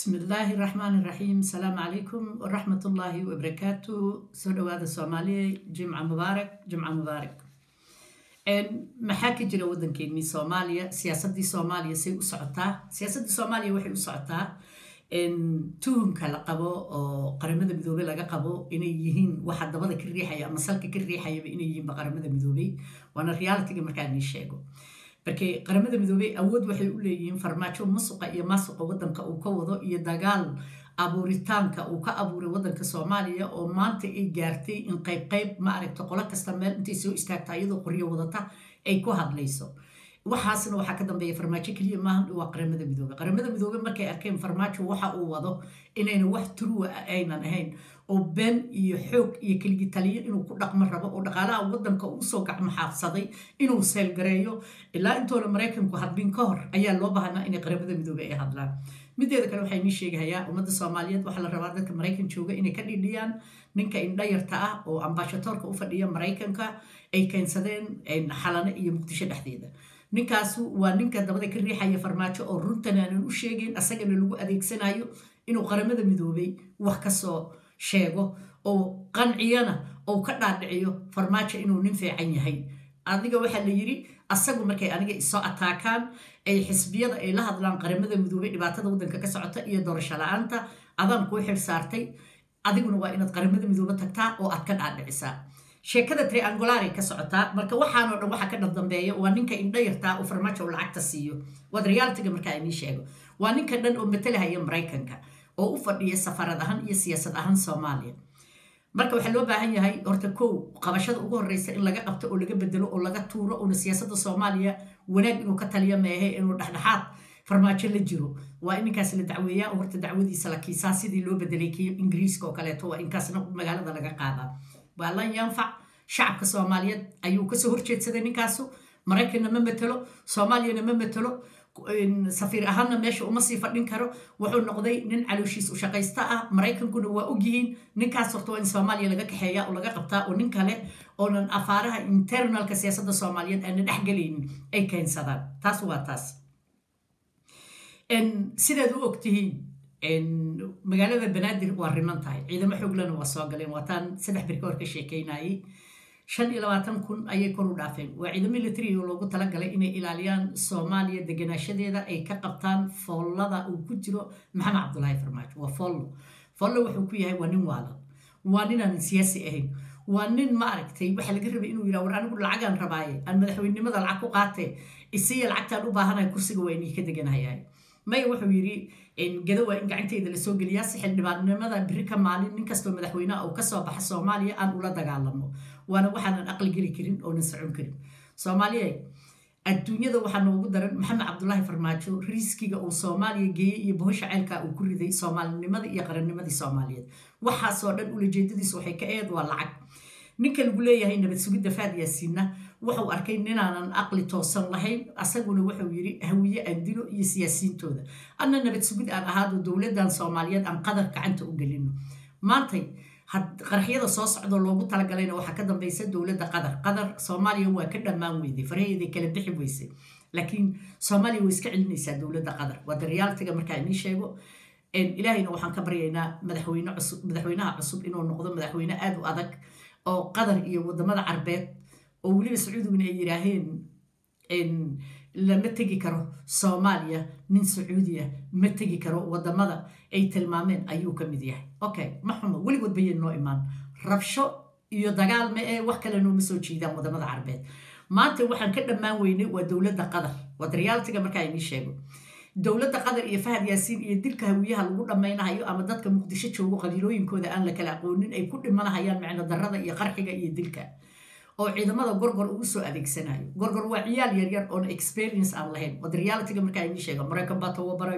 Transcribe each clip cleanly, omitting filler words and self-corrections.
بسم الله الرحمن الرحيم. السلام عليكم ورحمة الله وبركاته. سودو هذا الصومالي جمعة مبارك جمعة مبارك. محاكي جرا ودن كيني صوماليا سياسة دي صوماليا سي أسعطها سياسة دي صوماليا وحي أسعطها إن توهم كالقبو أو قرمدا مذوبي لغا قبو إني يهين واحد دبدا كالريحة يا مسالك كالريحة يا إني يهين بقرمدا مذوبي وانا ريالتي مركاني الشيغو markay qaramada midoobay awood waxay u leeyihiin farmaajo musuqa iyo maasuqa wadanka uu ka wado iyo dagaal abuuritaanka uu ka abuuray wadanka Soomaaliya oo maanta ay gaartay in qayb ma aragto qolo kasta meel intay soo istaagtay iyadoo qoryo wadata ay ku hadlayso waxaasna waxa ka dambeeyay farmaajo kaliya maahan waa qaramada midoobay markay arkeen farmaajo waxa uu wado inayna wax true aynan ahayn oo ben iyo xoog iyo kaliya taliye inuu ku dhaqmo rabo oo dhaqaalaha wadanka uu soo gacmo xaafsaday inuu seel gareeyo ilaa intoona Mareykanku hadbin ka hor ayaa loo baahnaa in qaramada midoobay ay hadlaan mideeda kale waxay mi sheegayaa ummadda Soomaaliyeed waxa la rabaa dadka Mareykan jooga inay ka dhidhiyaan ninka indhayarta ah oo ambassadorka u fadhiya Mareykanka ay keensadeen xalana iyo muqdisho dhexdeeda ninkaasu waa ninka dabada ka riixaya farmaajo oo runtan aan u sheegin asagana lagu adeegsanayo inuu qaramada midoobay wax ka soo sheego oo qanciyana oo ka dhaadhiciyo farmaajo inuu nin fiican yahay adiga waxa la yiri asagu markay aniga isoo ataakaan ay xisbiyada ay la hadlaan qaramada midoobay dhibaatada wadanka ka socota iyo doorasho la'aanta adan ku xil saartay adiguna waa inaad qaramada midoobay tagtaa oo aad ka dhaadhicisaa sheekada triangulari ka socota marka waxaan oo dhan waxa ka dambeeyo waa ninka indhayarta oo farmaajo lacagta siiyo wad reality marka ay sheego waa ninka dhan oo matalaya Mareykanka oo u fadhiya safarad ahaan iyo siyaasad ahaan Soomaaliya marka waxa loo baahan yahay horta koow qabashada ugu horeysa in laga qabto oo laga bedelo oo laga tuuro oo siyaasadda Soomaaliya wanaag inuu ka taliyo meehe inuu dhaxdhaxaad farmaajo la jiro waa in ninkaas la dacweeyaa oo horta dacwadiisa la kiisaa sidii loo bedelay kii Ingiriiska oo kale waa in kaasna magaalada laga qaadaa والله ينفع شعب كصوماليات أيو كسر هرشة سدني كاسو مريكنا ما مثله صوماليا ما مثله سفير أهلنا ماشي ومصي فدين كرو وحول نقضي نن على شيء وشقيستا مريكن كانوا وأوجين نكاسر توين صوماليا لقى حياة ولقى قبطاء ونكله أو نأفارها internal كسياسة الصوماليات أن نحجلين أي كين صدر تاس وتاس إن سيدو وقتهين إن مجالات البنادر والرمانتاي إذا ما حقلنا وصاقلين وطن سدح بركور كشيكيناي شن إلى وطن كن أي كرو دافين وإذا ميلتري ولو تلقى إن إلاليان صوماليا دجنا شديدة أي كقبطان فولدا وكتيرو محمد عبد الله فرماج فولو وحكوية ونين والا ونين سياسي أهين ونين معركتي بحال قرب إنه يراور أنا أقول العجان رباعي أنا مدحوين ماذا العقو قاتي السيا العقتان أباهنا كرسي ويني كده جنا هاي ما يروحوا يري إن جدوا إن قاعدين إذا السوق الياسي حل بعد ماذا بريكا مالين من كسب مدحوينا أو كسب بحس صوماليا أن أولاد قالمو وأنا واحد أقل جري كريم أو نسعون كريم صوماليا الدنيا ذا واحد موجود درن محمد عبد الله فرماجو ريسكي أو صوماليا جي يبهش عيلك أو كل ذي صومال لماذا يقرن لماذا صوماليا واحد صار نقول جديد سوحي كأيد والعك ninka lagu leeyahay nabad sugidda faadiyasiina wuxuu arkay inaanan aqli toosan lahayn asaguna wuxuu yiri hawiye aan dilo iyo siyaasiintooda anna nabad sugid aan ahaado dawladdan Soomaaliyeed aan qadar gacanta u galino maantay had qarxiyada soo socdo loogu talagalayna waxa ka dambeeyay dawladda qadar Soomaaliya waa ka dhamaan weeyday faraheedii kala bixi weysay laakiin Soomaaliya way iska celinaysaa dawladda qadar wada reality-ga marka ay sheego in ilaahayna waxaan ka baryaynaa madaxweynaha cusub inuu noqdo madaxweyne aad u adag oo qadar iyo wadamada carbeed oo waliba sacuudiga ay yiraahdeen in lama tagi karo Soomaaliya nin sacuudiya ma tagi karo wadamada ay tilmaameen ayuu ka mid yahay okay ma xumo waligood bayeen noo imaan rabsho iyo dagaal ma ee wax kale noo soo jeedaan wadamada carbeed maanta waxaan ka dhamaan weynay waa dawladda qadar wad reality-ga marka ay sheego dawladda qadar iyo Fahad Yaasiin iyo dilka hawiyaha lagu dhamaynayo ama dadka muqdisho joogo qabiilooyinkooda aan la kala aqoonin ay ku dhimanayaan macna darrada iyo qarxiga iyo dilka oo ciidamada gorgor ugu soo adeegsanayo gorgor waa ciyaal yar yar oo experience aan lahayn wad reality-ga marka ay sheego Mareykan baa tababaray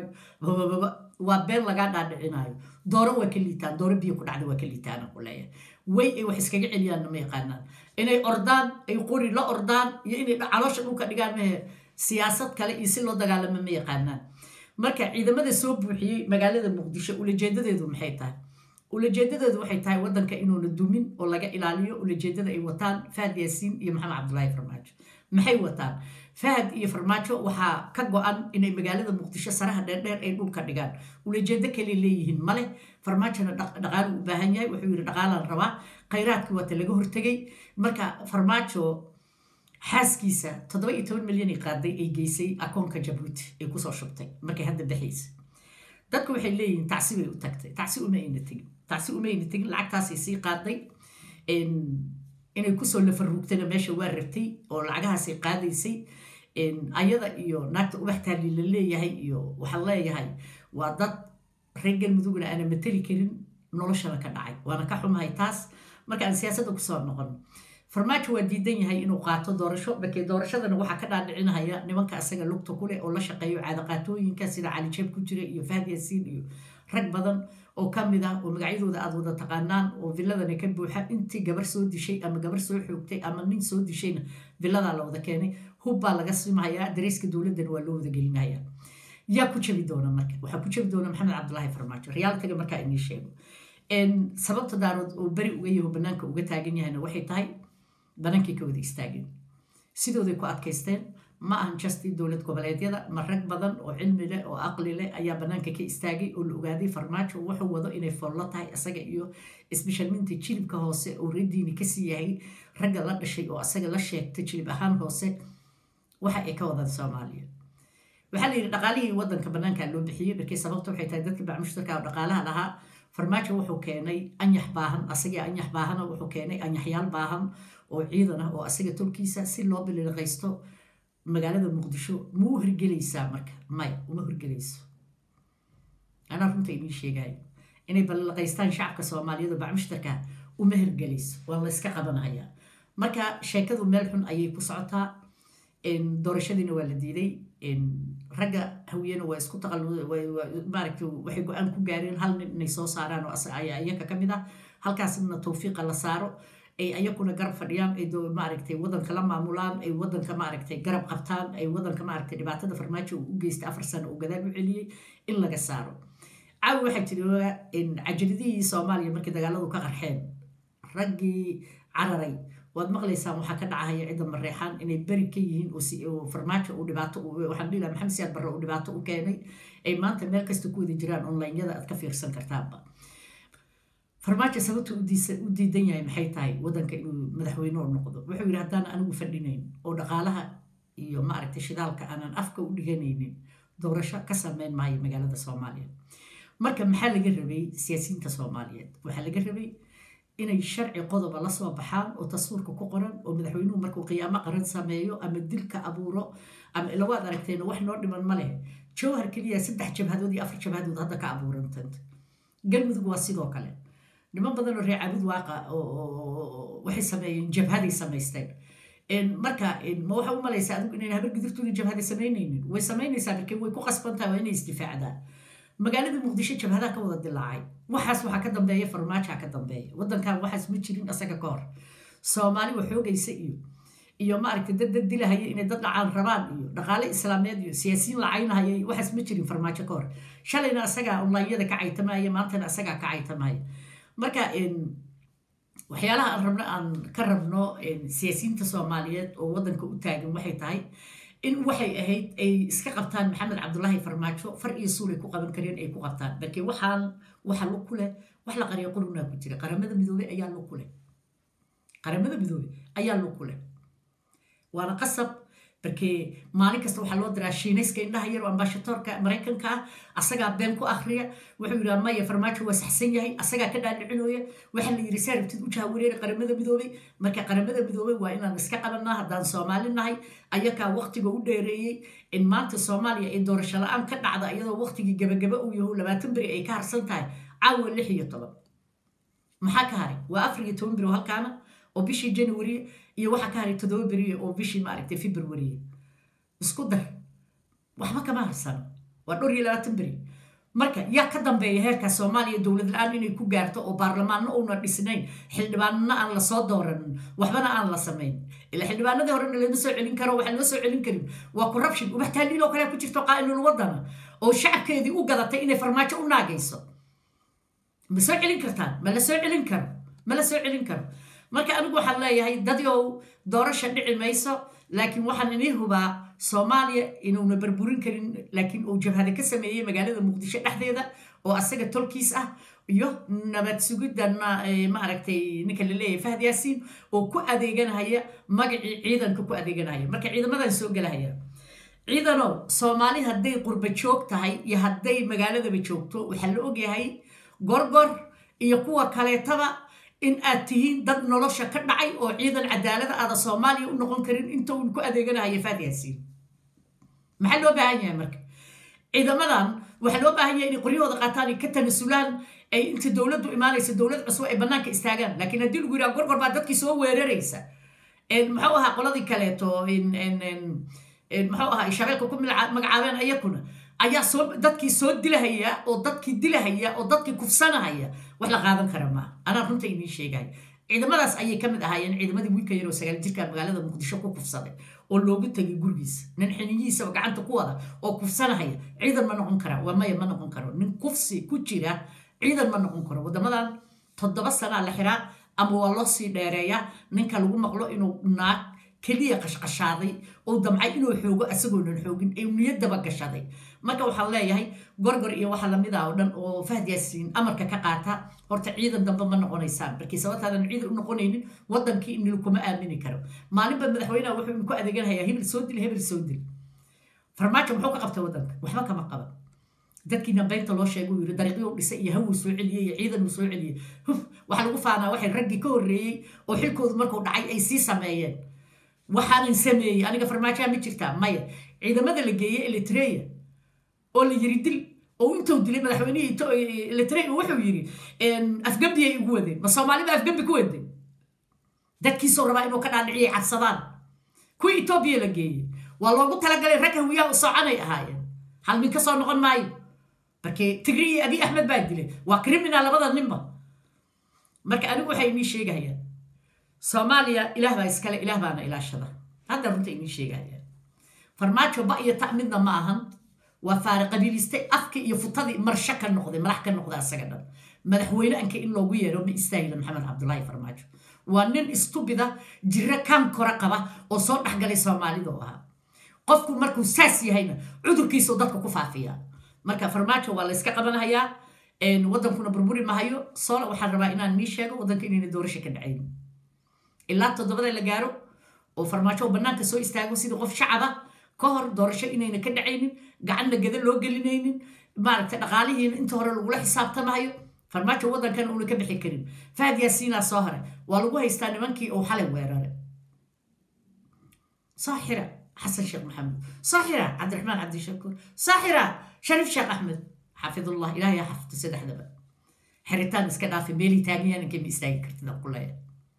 waa been laga dhaadhicinayo dooro waa kaliitaan dooro biyo ku dhacday waa kaliitaan ku leeyahay way ay wax iskaga celiyaan ma yaqaanaan inay ordaan ay qori la ordaan iyo inay caloosha dhulka dhigaan siyaasad kale iyo si loo dagaalamo ma yaqaanaan marka ciidamada soo buuxiyay magaalada Muqdisho ula jeedadeedu maxay tahay ulajeedadoodu waxay tahay waddanka inuuna dumin oo laga ilaaliyo ulajeedada ay wataan Fahad Yaasiin iyo Maxamed Cabdullaahi Farmaajo maxay wataan Fahad iyo Farmaajo waxaa ka go'an inay magaalada Muqdisho saraha dheer ay dhulka dhigaan ulajeedo kale leeyihiin male Farmaajona dhaqaale u baahan yahay wuxuu yiri dhaqaalaan rabaa khayraadkii wata laga hortagay marka Farmaajo xaaskiisa 17 milyan qaaday ay geysay akoonka Jabuuti ay ku soo shubtay markay hadda bixiyay dadku waxay leeyihiin tacsi way u tagtay tacsi uma ayna tagin lacagtaasay sii qaaday inay kusoo lafarruugtana meesha waa rabtay oo lacagahaasay qaadaysay ayada iyo naagta ubax taali la leeyahay iyo waxaa leeyahay waa dad reer galmudugna aana matali karin noloshana ka dhacay waana ka xumahay taas marka aan siyaasadda kusoo noqon Farmaajo waa diidan yahay inuu qaato doorasho markii doorashadana waxa ka dhaadhicinaya nimanka asaga lugta ku leh oo la shaqeeyo caadaqaatooyinka sida Cali Jeeb ku jira iyo Fahad Yaasiin iyo rag badan oo kamid ah oo magacyadooda aad wada taqaanaan oo villadana ka buuxa intii gabar soo dishay ama gabar soo xoogtay ama nin soo dishayna villada la wada keenay hubba laga simayaa dariiska dawladana waa loo wada gelinayaa yaa ku jabi doona marka waxa ku jabi doona Maxamed Cabdullaahi Farmaajo realitiga marka inii sheego sababta daarood oo bari uga yahay banaanka uga taagan yahayna waxay tahay banaanka ka wada istaageen sidooday ku adkaysteen ma ahan justi dowlad goboleedyada ma rag badan oo cilmi leh oo aqli leh ayaa banaanka ka istaagay oo la ogaaday Farmaajo wuxuu wado inay follo tahay asaga iyo isbishaalminta jilibka hoose oo reediini ka sii yahay ragga la dhashay oo asaga la sheegtay jilib ahaan hoose waxa ay ka wadaan Soomaaliya waxa la yiri dhaqaalihii waddanka banaanka loo bixiyay markii sababtu waxay tahay dadka bacmushtarka oo dhaqaalaha lahaa Farmaajo wuxuu keenay anyax baahan asaga anyax baahan wuxuu keenay anyaxyaal baahan oo ciidan ah oo asaga tulkiisa si loo bilaqaysto magaalada Muqdisho muu hirgelaysaa marka may uma hirgelayso ana runtii inii sheegay inay balaqaystaan shacabka Soomaaliyeed bacmushtarka uma hirgelayso waa la iska qabanaya marka sheekadu meel xun ayay ku socotaa doorashadiina waa la diiday ragga hawiyana waa isku maaragtay waxay go'aan ku gaareen hal nin inay soo saaraan oo ayaa iyaga ka mid ah halkaasna tawfiiqa la saaro ay ayakuna garab fadhiyaan ay maaragtay waddanka la maamulaan ay waddanka maaragtay garab qabtaan ay waddanka maaragtay dhibaatada Farmaajo u geystay 4 sano oo gadaal u celiyay in laga saaro caawi waxay tiri cajiradii Soomaaliya markii dagaaladu ka qarxeen raggii cararay waad maqlaysaan waxa ka dhacaya ciidan mareexan inay bari ka yihiin oo Farmaajo uu dhibaato waxaan dhila Maxamed Siyaad Barre uu dhibaato u keenay ay maanta meel kasta ku wada jiraan online-yada aad ka fiirsan kartaaba Farmaajo sababtu u diidan yahay maxay tahay waddanka inuu madaxweyne noqdo wuxuu yiri haddaan anigu fadhinayn oo dhaqaalaha iyo maaragtay shidaalka aanan afka u dhiganaynin doorasho ka sameyn maayo magaalada Soomaaliya marka maxaa laga rabay siyaasiyiinta Soomaaliyeed waxaa laga rabay inay sharci qodob la soo baxaan oo tasawirka ku qoran oo madaxweynuhu markuu qiyaamo qaran sameeyo ama dilka abuuro ama ilawaad aragteen wax noo dhiman ma leh jawhar kaliya 3 jabhadood iyo 4 jabhadood hadda ka abuurantan galmudug waa sidoo kale niman badan oo reecabid waaqa oo waxay sameeyeen jabhaday samaysteen marka ma waxa u malaysaa adigu inay habar gudurtooda jabhaday sameynaynin way sameynaysaa markii way ku qasbantahay waa inay istifaacdaan magaalada Muqdisho jabhada ka wada dilaacay waxaas waxa ka dambeeya Farmaajo ka dambeeya waddankan waxaas ma jirin asaga ka hor Soomaali wax xoogaysa iyo maaragtay dad dilahay inay dad dhacaan rabaan iyo dhaqaale islaameed iyo siyaasiyiin lacaynahayay waxaas ma jirin Farmaajo ka hor shalayna asaga online-yada ka caytamaya maantana asaga ka caytamaya marka waxyaalaha aan ka rabno siyaasiyiinta Soomaaliyeed oo waddanka u taagan waxay tahay in waxay ahayd ay iska qabtaan Maxamed Cabdullaahi Farmaajo far iyo suulay ku qaban kareen ay ku qabtaan markii waxa loo kule wax la qariyo quluna ku jira qaramada midoobay ayaa loo kule waana qasab markii maalin kasta waxa loo diraa Shiinayska indhaha yar oo ambassadorka Mareykanka asaga been ku akhriya wuxuu yiraahdaa maya Farmaajo waa saxsan yahay asaga ka dhaadhicinooya waxa la yiri saarabtid u jaawareer qaramada midoobay marka qaramada midoobay waa inaan iska qabanaa haddaan Soomaali nahay ayaka waqtiga u dheereeyay in maanta Soomaaliya ay doorasho la'aan ka dhacdo iyadoo waqtigii gabagaba uu yahay 20 bari ay ka harsan tahay caawa 16 maxaa ka haray waa 14 bari halkaana oo bishii January iyo waxa ka haray 7 bari oo bishii maaragtay February isku dar waxba kama harsan waa 20 bari marka yaa ka dambeeya heerka Soomaaliya dawlad la'aan inay ku gaarto oo baarlamaanna uuna dhisnayn xildhibaanna aan la soo dooran waxbana aan la sameyn ila xildhibaanadii hore lama soo celin karo waxa loo soo celin karin waa corruption ubax taaliilo kale ku jirto qaa'inul wadana oo shacabkeedii u gadatay inay Farmaajo u naagayso ma soo celin kartaan ma la soo celin karo ma la soo celin karo marka anigu waxaan leeyahay dadyow doorasha dhici mayso laakiin waxaan inii hubaa soomaaliya inuuna burburin karin laakiin uu jabhada ka sameeyey magaalada muqdisho dhexdeeda oo asaga tolkiis ah iyo nabad sugidana maaragtay ninka la leeyahay Fahad Yaasiin oo ku adeeganaya magacii ciidanka ku adeeganaya marka ciidamadan soo galaya ciidano Soomaali hadday qurba joog tahay iyo hadday magaaladaba joogto waxa la ogyahay gorgor iyo kuwa kaleetaba in aad tihiin dad nolosha ka dhacay oo ciidan cadaalada aad Soomaaliya u noqon karin inta uu ku adeeganaya Fahad Yaasiin maxaa loo baahan yahay marka ciidamadan waxa loo baahan yahay in qoryahooda qaataan ka tanasulaan ay inta dawladdu imaanaysa dawlad cusub ay banaanka istaagaan laakiin haddii lagu yiraahdo gorgor baa dadkii soo weeraraysa maxuu ahaa qoladii kaleeto maxuu ahaa shabeelka ku magacaabeen ayakuna ayaa dadkii soo dilahaya oo dadkii dilahaya oo dadkii kufsanahaya wax la qaadan kara ma ana runta idin sheegay ciidamadaas ayay kamid ahaayeen ciidamadii wiilka yar oo 9 jirka magaalada muqdisho ku kufsaday oo loogu tagay gurigiisa nin xiniyiisa oo gacanta ku wada oo kufsanahaya ciidan ma noqon kara waa ma noqon karo nin kufsi ku jira ciidan ma noqon karo wadamadan 7 sano la xiraa ama waa loo sii dheereeyaa ninka lagu maqlo inuu naag kaliya qashqashaaday oo damcay inuu xoogo asagoo xoogin ay niyadaba gashaday marka waxaan leeyahay gorgor iyo waxa lamid ah oo dhan oo Fahad Yaasiin amarka ka qaata horta ciidan dambe ma noqonaysaan markii sababtaadan ciidan u noqonaynin wadankii in kuma aamini karo maalinba madaxweynaha wuxuu ku adeeganayaa hebel soo dil farmaajo muxuu ka qabtay wadanka waxba kama qaban dadkii nabeynta loo sheegay yiri dariiqyo u dhisay iyo hawo soo celiyay iyo ciidan soo celiyay waxa lagu faanaa waxay raggi ka horeeyay oo xilkoodu markuu dhacay ay sii sameeyeen waxaan sameeyay aniga farmaajo ma jirtaa maya ciidamada la geeyay Eritrea oo la yiri dil oo intuu dilay madaxweynihii Eritrea wuxuu yiri afgambi ay ugu wadeen ma Soomaaliba afgambi ku wadeen dadkii soo rabaa inuu ka dhaadhiciyay cabsadaan ku Ethiopia la geeyay waa loogu talagalay rag hawiyaha u soconay ahaayeen hal min ka soo noqon maayo markii Tigray Abiy Ahmed baa dilay waa criminal labada ninba marka anigu waxay inii sheegayaan Soomaaliya ilaah baa iskale ilaah baana ilaashada hadda runta inii sheegayaan farmaajo ba iyo ta'midna ma ahan waa faariq qabiiliste afka iyo futadii marsha ka noqday madax ka noqday asaga dhan madaxweyne anka in loogu yeero ma istaahil Maxamed Cabdullaahi Farmaajo waa nin istubida jira kan kora qaba oo soo dhaxgalay Soomaalida oo aha qofku markuu saas yahayna cudurkiisa dadka ku faafiya marka farmaajo waa la iska qabanayaa wadankuna burburi ma hayo soo waxaan rabaa inaan nii sheego wadanka inay doorasho ka dhacayn ilaa 7 la gaaro oo farmaajo banaanka soo istaago sidii qof shacab ah ka hor doorasho inayna ka dhacaynin gacanna gada loo gelinaynin maaragtay dhaqaalihiina inta hore lagu xisaabtamayo farmaajo wadankan uu ka bixi karin Fahad Yaasiin soo hore waa lagu haystaa nimankii oo xalay weeraray saaxira حسن شيخ محمد صاحرة عبد الرحمن عبد الشكور صاحرة شريف شيخ أحمد حفظ الله إلهي حفظ سيد أحد حريتان اسكنا في ميلي تانية أنا كم يستاهل كرتنا كلها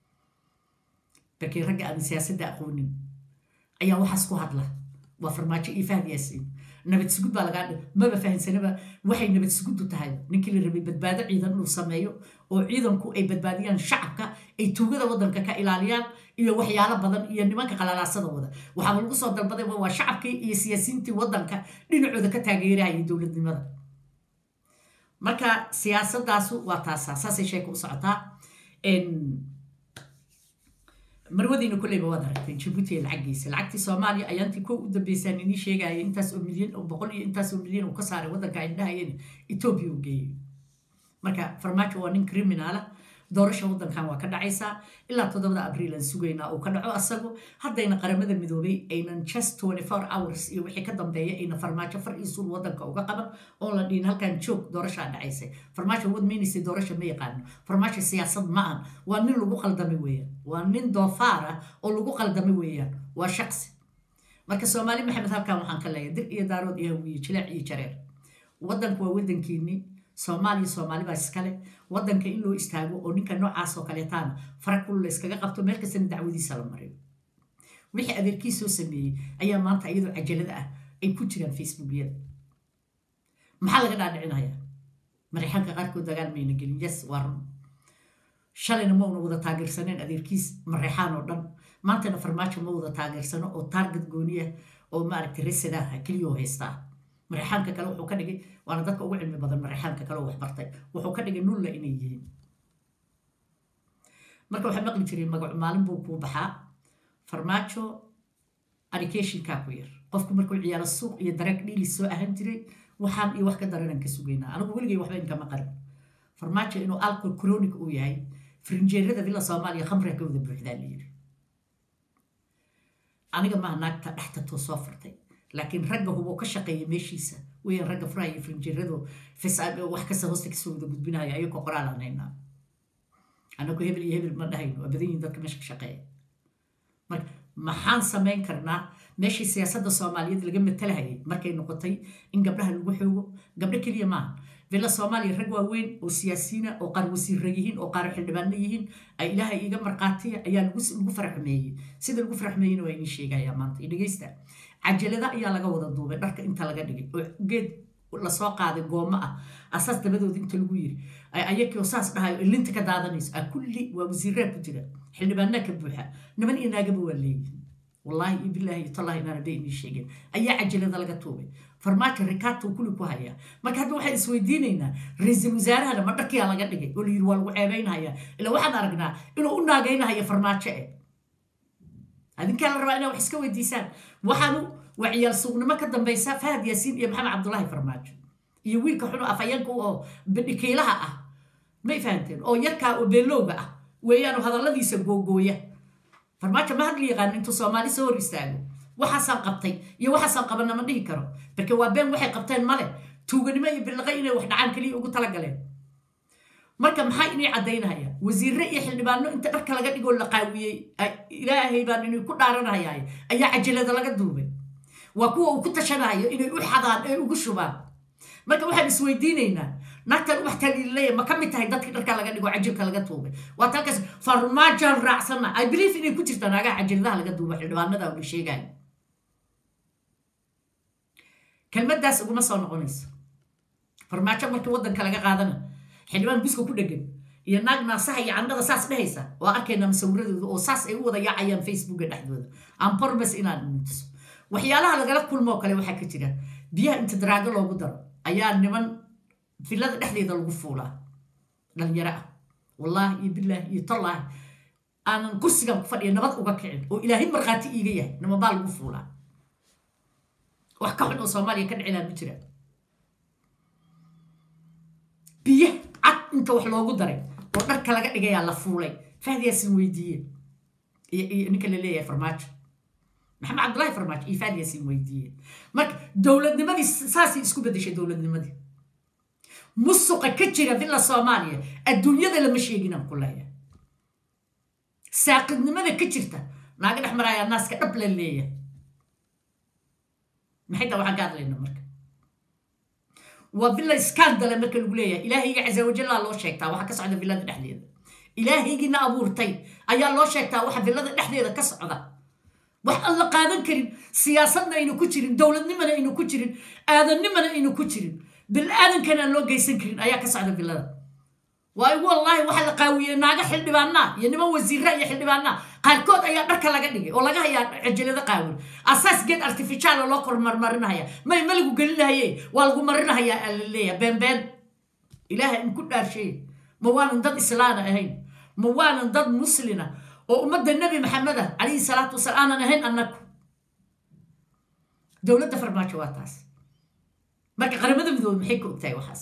لكن رجع من سياسة أقوني أيها وحسكو هذلا وفرماتي إفهد ياسين نبت سجود بالغان ما بفهم سنبا وحي نبت سجود تهاي نكل الربي بدبادة عيدا نصميو وعيدا كو أي بدباديان شعبك أي توجد وضنك كإلاليان iyo waxyaalo badan iyo nimanka qalalaasada wada waxa lagu soo dalbaday waa shacabkii iyo siyaasiyiintii wadanka dhinacooda ka taageerayay dawladnimada marka siyaasadaas waa taasay sheeko u socotaa marwadiina kuleyba wada aragtay Djibouti lacagtii Soomaaliya ayaantii ku u dambeysay inii sheegay intaas oo milyan oo 100 iyo intaas oo milyan oo ka saaray wadanka indhahayeen Ethiopia u geeyay marka farmaajo waa nin criminal doorasho wadankan waa ka dhacaysa ilaa 7 Abriil aan sugaynaa oo ka dhaco asagu haddayna qaramada midoobay aynan just 24 hours iyo wixii ka dambeeyay ayna farmaajo far iyo suul wadanka uga qaban oo la dhiin halkan joog doorasho dhacaysay farmaajo wad meynaysa doorasho ma yaqaan farmaajo siyaasad ma aha waa nin lagu qaldamay weeyaan waa nin doofaara oo lagu qaldamay weeyaan waa shakhsi marka Soomaali Maxamed halkan waxaan ka leeyahay dir iyo daarood iyo hawiye jilaac iyo jareer wadanku waa wadankiini Soomaali baa iskale wadanka in loo istaago oo ninka noocaas oo kale taan faraq kullu iskaga qabto meel kasta dacwadiisa la mariyo wixii adeerkiisa soo sameeyay ayaa maanta iyadoo cajalada ah ay ku jiraan Facebook-yada maxaa laga dhaadhicinayaa marixanka qaarkood dagaal mayna gelin yes warun shalayna ma wada taageersaneen adeerkiis marixaan oo dhan maantana farmaajo ma wada taageersano oo target gooniya oo maaragtay resadaha kaliya oo haysta marixaanka kale wuxuu ka dhigay waana dadka ugu cilmi badan marixaanka kale oo wax bartay wuxuu ka dhigay nulla inay yihiin marka waxaa maqli jiray magac maalin buu kuu baxaa farmaajo educationkaa ku yar qofku markuu ciyaaro suuq iyo daraag dhiili soo ahan jiray waxaan iyo wax ka daranaan ka sugaynaa anigu weligay waxba inkama qarin farmaajo inuu alcohol chronic uu yahay frinjeerada villa soomaaliya khamriga ka wada buuxdaa la yidhi aniga maaha naagta dhextatoo soo furtay laakiin ragga hubuu ka shaqeeya meeshiisa weeyaan ragga furaya frinjeerado wax kasta hoosta kasoo wada gudbinaya ayagoo qoraal aan haynaa anagu hebel iyo hebel ma dhahayno waa badan yihin dadka meesha ka shaqeeya marka maxaan samayn karnaa meeshii siyaasadda soomaaliyeed laga matalahayay markay noqotay in gabdhaha lagu xoogo gabdho keliya maaha villa soomaaliya rag waaweyn oo siyaasiyiina oo qaar wasiirra yihiin oo qaar xildhibaano yihiin ay ilaahay iga marqaatiya ayaa lagu faraxmeeyey sida lagu faraxmeeyeyna waa inii sheegayaa maanta dhegeysta cajalada ayaa laga wada duubay dharka inta laga dhigay oo geed lasoo qaaday goomo ah asaas dabadooda inta lagu yiri ayakii oo saas dhahayo ilinta ka daadanayso kulli waa wasiirraa ku jira xildhibaanaa ka buuxa niman iyo naagaba waa leeyihin wallaahi iyo bilaahi iyo tallahi inaana day inii sheegeen ayaa cajalada laga tuubay farmaajo rikaata uu kulli ku hayaa marka hadda waxaan isweydiinaynaa ra-iisul wasaarahana ma dharkiyaa laga dhigay oo la yiri waa lagu ceebaynahayaa ilaa waxaan aragnaa inuu u naagaynahayo farmaajo adinkaa la rabaa inaa wax iska weydiisaan waxaanu waa ciyaal suuqnimo ka dambaysa fahad yaasiin iyo maxamed cabdullaahi farmaajo iyo wiilka xunu afhayanka oo bidhikiilaha ah may fahanteen oo yarkaa oo beelowga ah weeyaanu hadalladiisa googooya farmaajo ma hadli yaqaan intuu soomaali soo hor istaago waxaasaan qabtay iyo waxaasaan qabana ma dhihi karo marka waa been waxay qabteen male tuuganimo iyo bilaqo inay wax dhacaan keliya ugu talagaleen marka maxaa inay caddaynahaya wasiirre iyo xildhibaano inta dharka laga dhigoo la qaawiyey ilaahay baan inay ku dhaaranahayay ayaa cajalada laga duubay waa kuwa uu ku tashanayo inay u xadaan ay ugu shubaan marka waxaan isweydiinaynaa naagtan ubax taliilaya ma ka mid tahay dadkii dharka laga dhigo cajilka laga tuubay waa talkaas farmaajoan raacsana I believe inay ku jirta naagaha cajiladaha laga duuba xildhibaanada oo la sheegayo kelmaddaas uguma soo noqonayso farmaajo markii waddanka laga qaadana xildhibaan buska ku dhegan iyo naag naasaha iyo candhada saas dhehaysa oo arkayna masawiradooda oo saas ay u wada yaacayaan facebooka dhexdooda aan bormes inaan muutiso waxyaalaha lagala kulmoo kale waxaa ka jira biyaha inta daraago loogu daro ayaa niman villada dhexdeeda lagu fuulaa dhalinyaro ah wallaahi iyo bilaahi iyo tallaahi aanan kursigan ku fadhiya nabad uga kicin oo ilaahay markhaati iiga yahay nimabaa lagu fuulaa wax ka xun oo soomaaliya ka dhicilaa ma jira biyo cad inta wax loogu daray oo dharka laga dhigayaa la fuulay fahad yaasin weydiiye iyo ninka la leeyahay farmaajo maxamed cabdullaahi farmaajo iyo fahad yaasin weydiiye marka dowladnimadii saasay isku bedeshay dowladnimadii musuqa ka jira villa soomaaliya adduunyada lama sheeginaan ku leeyahay saaqidnimada ka jirta naaga dhex maraayaa naaska dhab la leeyahay maxay taa waxaan ka hadlayna marka waa villa iskandale marka lagu leeyahay ilaahayga casa wajalla loo sheegtaa waxa ka socda villada dhexdeeda ilaahaygiina abuurtay ayaa loo sheegtaa waxa villada dhexdeeda ka socda wax aan la qaadan karin siyaasadna aynu ku jirin dowladnimana aynu ku jirin aadannimana aynu ku jirin bilaadankan aan loo geysan karin ayaa ka socda villada waayo wallaahi waxa la qaawiyey naaga xildhibaanaa iyo niman wasiirra iyo xildhibaanaa qaarkood ayaa dharka laga dhigay oo laga hayaa cajalada qaawin asaas geed artificial oo loo kormarmarinahaya may maligu gelinahaye waa lagu marinahayaa aan la leeyahay beenbeen ilaahay in ku dhaarsheeye ma waanan dad islaana ahayn ma waanan dad muslina oo ummadda nebi maxameda calayhi salaatu wasalaam aanan ahayn annagu dowladda farmaajo waa taas marka qaramada midoobe maxay ka ogtahay waxaas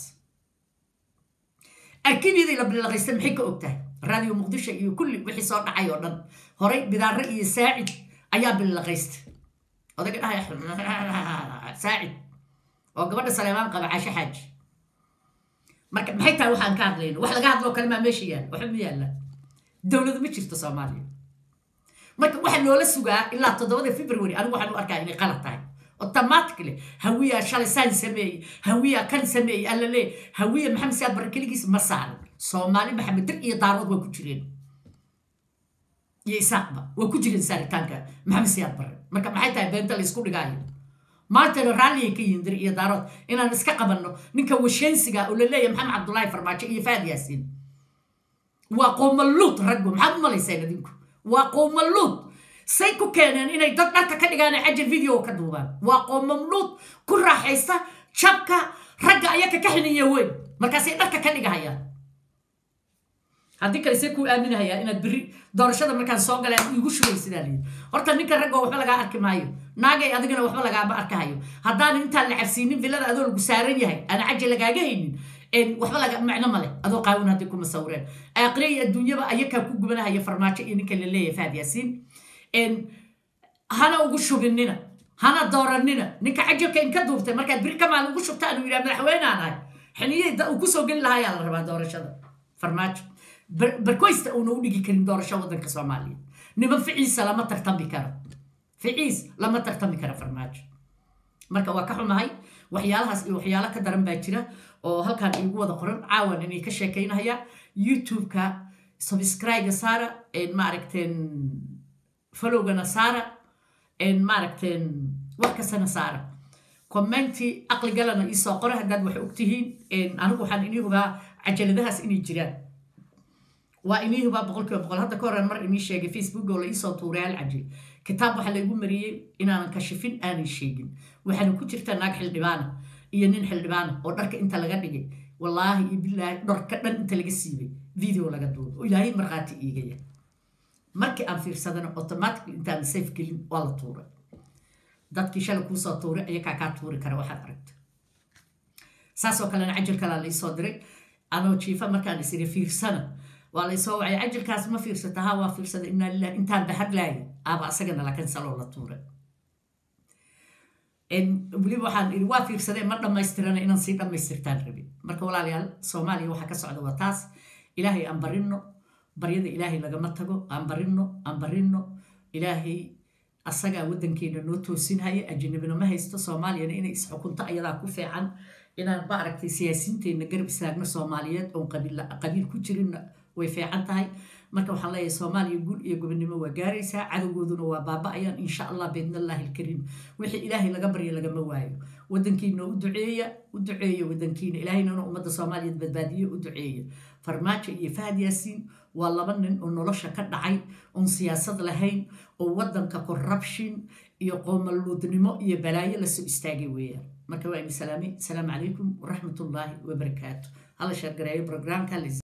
arkibyadii la bilaqaystay maxay ka ogtahay raadiyo muqdisho iyo kulli wixii soo dhacay oo dhan horay bidaare iyo saacid ayaa bilaqaystay odaga dhahaya saacid oo gabadha saleemaan qaba caasho xaaji marka maxay tahay waxaan ka hadlayno wax laga hadloo kale maa meesha yaala waxa ma yaala dowladu ma jirto soomaaliya marka waxa loola sugaa ilaa 7 February anigu waxaan u arkaa inay qalad tahay automatically hawiya shalay saan sameeyay hawiya kan sameeyay alla lee hawiya maxamed siyaad barkeligiis ma saaran soomaali maxamed dir iyo daarood waa ku jireen iyo isaaqba waa ku jireen saaritaanka maxamed siyaad bar marka maxay tahay beenta la isku dhigaayo maanta raalli ka yihiin dir iyo daarood inaan iska qabanno ninka washeensiga oo la leeyahay maxamed cabdullaahi farmaajo iyo faad yaasiin waa qowmaluud raggu maxaad u malayseen adinku waa qowmaluud سيكو كانن إني دكتور كدغان عجل فيديو كدوبان وقوم مملوط كل راحيستا شبكة رجع ياك كحنية وين مركزي دكتور كدغايا هذيك اللي سيكو آمنها يا إن بري دورشة مركز سوق لا يقولش لي سدالين ورتا نيك رجع وحنا لقى أرك مايو ناجي أدينا وحنا لقى أرك هايو هدان أنت اللي عفسيني في لذا أدول بسارين هاي أنا عجل لقى جايين إن وحنا لقى معنا ماله أدو قاون هديكم مصورين أقري الدنيا بقى يك كوب منها هي فرماتش إنك اللي فاد ياسين إن هنا وقشوا جننا هنا دورننا نيك عجل كإن كدورت مركز بري كمان وقشوا بتاعنا ويا ملحوين أنا حنيه وقصوا جن لها يا ربع دورشة فرماتش بركويست أو نيجي كريم دورشة ودنك سومالي نبى في عيسى لما ترتبي كرا في عيسى لما ترتبي كرا فرماتش مركز وكحول معي وحيالها كدرن باجرة أو هل كان يقول هذا قرن عاون إني كشكين هيا يوتيوب كا سبسكرايب سارة إن معركتين فلوجنا سارة إن معركتين وكسنا سارة كومنتي أقل جلنا يساقره هداد وحوكتهين إن أنا بحن إني هو عجل ذهس إني جيران وإني هو بقول هذا كورن مر إني شيء فيسبوك ولا يساط وريال عجل كتاب وحلا يقول مريه إن أنا كشفين أنا شيء وحنا كتير تناجح الدبانة ينين حلبانة ودرك أنت لقدي والله بالله درك أنت لقسيبي فيديو لقدود وإلهي مرقاتي إيجيا مركي أم في صدنا أوتوماتيك أنت نسيف كلين ولا طورة دتك شال كوسا طورة أيك كاتورة كره واحد عرفت ساسو كلنا عجل كلا اللي صدري أنا وشيفا مركان يصير في سنة ولا يسوي عجل كاس ما في ستها وفي سنة إن الله أنت بحد لاي أبغى سجن لكن سلوا ولا طورة إن وليبو حان الوافير سدين مرة ما يسترنا إن نصير ما يسترتان ربي مركو ولا ليال سومالي وحكا سعد وطاس إلهي أمبرنو بريد إلهي لقمتكو أمبرنو إلهي السجا ودن كينا نوتو سين هاي أجنبنا ما هيستو سوماليا إن إسحو كنت أيضا كوفي عن إن بارك سياسيين تين قرب ساقنا سوماليات أو قبيل كتيرين ويفي عن تاي marka waxaan leeyahay Soomaaliya guul iyo gobonimo waa gaaraysaa cadawgooduna waa baaba'ayaan insha Allah baydna Ilaahi الكريم wixii Ilaahi laga baryo laga ma waayo wadankiina u duceeyo wadankiina Ilaahina ummadda Soomaaliyeed badbaadiyo u duceeyo farmaajo iyo Fahad Yaasiin waa laba nin oo nolosha ka dhacay oo siyaasad lahayn oo wadanka corruption iyo qoomaluudnimo iyo balaayo la soo istaagay weeyaan marka waa in salaam alaykum wa rahmatullahi wa barakaatuh hala share gareeyo programka